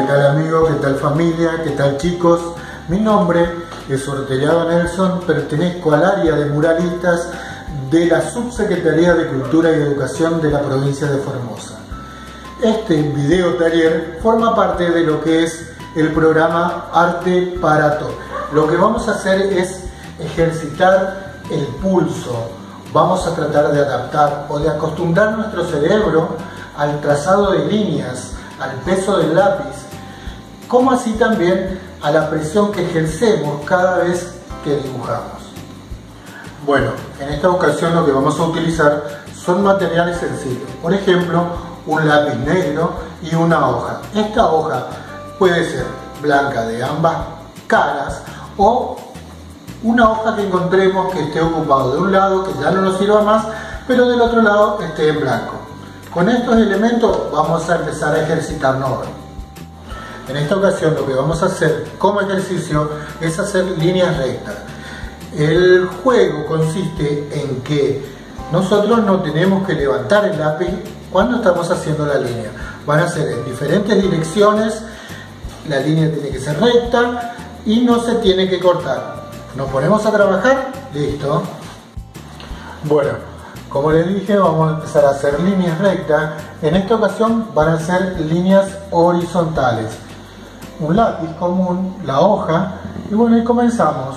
tal amigo? ¿Qué tal familia? ¿Qué tal chicos? Mi nombre es Ortellado Nelson, pertenezco al área de muralistas de la Subsecretaría de Cultura y Educación de la provincia de Formosa. Este video taller forma parte de lo que es el programa Arte para Todos. Lo que vamos a hacer es ejercitar el pulso. Vamos a tratar de adaptar o de acostumbrar nuestro cerebro al trazado de líneas, al peso del lápiz, como así también a la presión que ejercemos cada vez que dibujamos. Bueno, en esta ocasión lo que vamos a utilizar son materiales sencillos. Por ejemplo, un lápiz negro y una hoja. Esta hoja puede ser blanca de ambas caras o una hoja que encontremos que esté ocupado de un lado, que ya no nos sirva más, pero del otro lado esté en blanco. Con estos elementos vamos a empezar a ejercitarnos hoy. En esta ocasión lo que vamos a hacer como ejercicio es hacer líneas rectas. El juego consiste en que nosotros no tenemos que levantar el lápiz cuando estamos haciendo la línea. Van a ser en diferentes direcciones, la línea tiene que ser recta y no se tiene que cortar. Nos ponemos a trabajar, listo. Bueno, como les dije, vamos a empezar a hacer líneas rectas. En esta ocasión van a ser líneas horizontales. Un lápiz común, la hoja, y bueno, y comenzamos.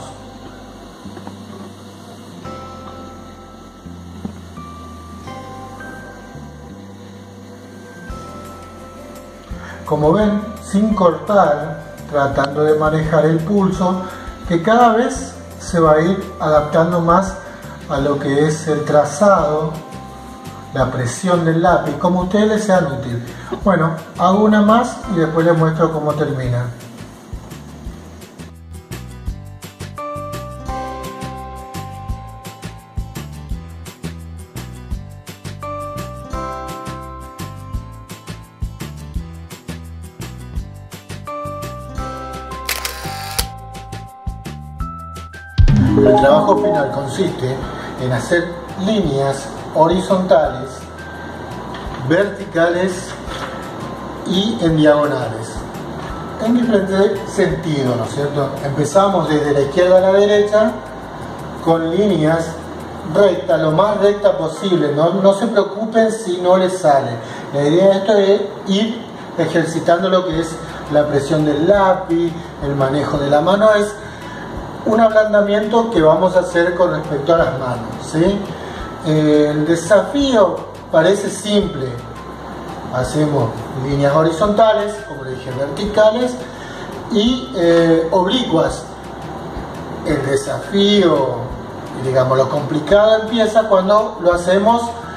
Como ven, sin cortar, tratando de manejar el pulso, que cada vez se va a ir adaptando más a lo que es el trazado, la presión del lápiz, como a ustedes les sean útil. Bueno, hago una más y después les muestro cómo termina. El trabajo final consiste en hacer líneas horizontales, verticales y en diagonales, en diferentes sentidos, ¿no es cierto? Empezamos desde la izquierda a la derecha con líneas rectas, lo más recta posible, no se preocupen si no les sale. La idea de esto es ir ejercitando lo que es la presión del lápiz, el manejo de la mano, es un ablandamiento que vamos a hacer con respecto a las manos, ¿sí? El desafío parece simple. Hacemos líneas horizontales, como le dije, verticales y oblicuas. El desafío, digamos, lo complicado empieza cuando lo hacemos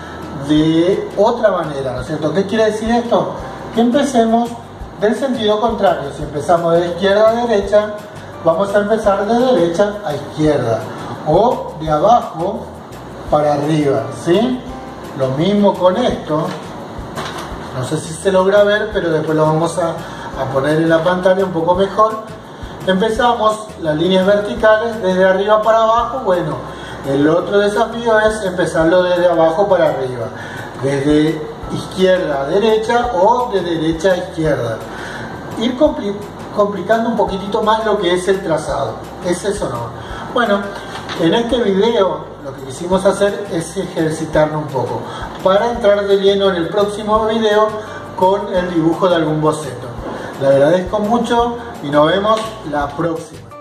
de otra manera, ¿no es cierto? ¿Qué quiere decir esto? Que empecemos del sentido contrario. Si empezamos de izquierda a derecha, vamos a empezar de derecha a izquierda o de abajo para arriba, ¿sí? Lo mismo con esto. No sé si se logra ver, pero después lo vamos a poner en la pantalla un poco mejor. Empezamos las líneas verticales desde arriba para abajo. Bueno, el otro desafío es empezarlo desde abajo para arriba, desde izquierda a derecha o de derecha a izquierda. Ir complicando un poquitito más lo que es el trazado. ¿Es eso o no? Bueno, en este video lo que quisimos hacer es ejercitarnos un poco para entrar de lleno en el próximo video con el dibujo de algún boceto. Le agradezco mucho y nos vemos la próxima.